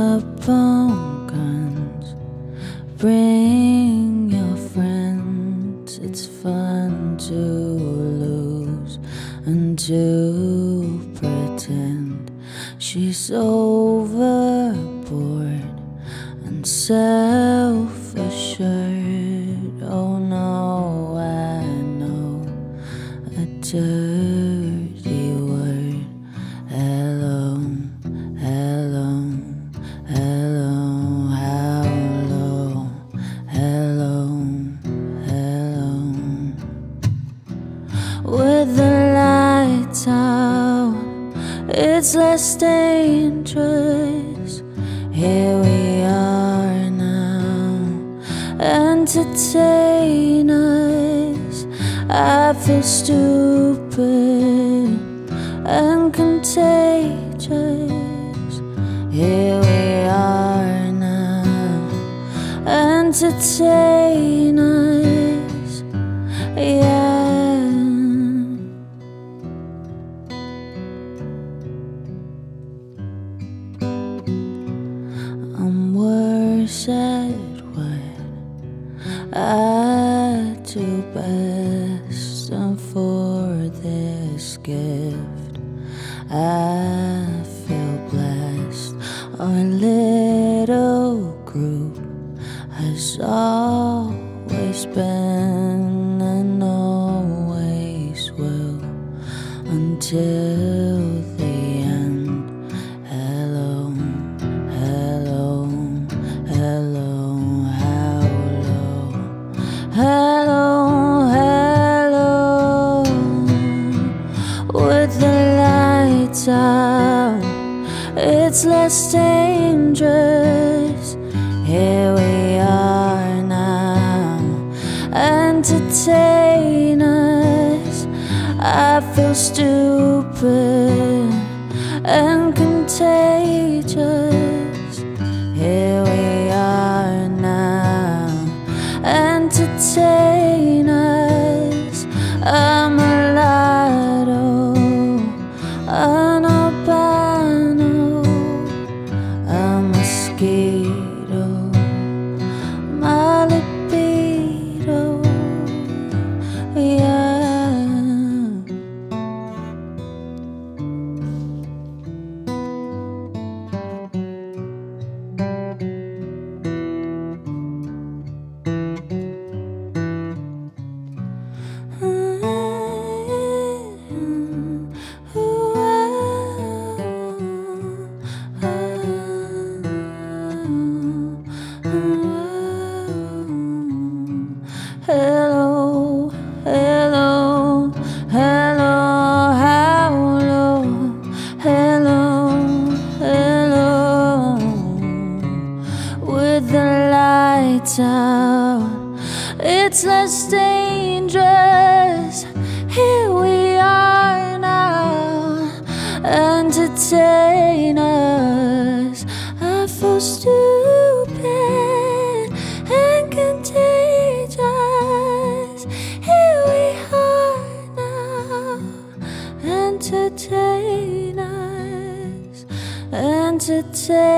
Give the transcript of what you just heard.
up on guns. Bring your friends. It's fun to lose and to pretend she's overboard and self-assured. Oh no, I know a dirty word. Hello, hello, hello, how low, hello, hello. With the lights out, it's less dangerous. Here we are now, entertain us. I feel stupid and contagious. Here we are now, entertain us, yeah. I'm worse at what I do best, and for this gift I feel blessed. Our little group has always been and always will until the end. Hello, hello, hello, how low, hello, hello. With the lights out, it's less dangerous. Here we are now, entertain us. I feel stupid and contagious. Here we are now, entertain us. I'm a lotto, an albino, a mosquito, my libido, yeah. Hello, hello, hello, how low, hello, hello. With the lights out, it's less dangerous. Here we are now, entertain us. I feel stupid and contagious. Here we are now, entertain us, entertain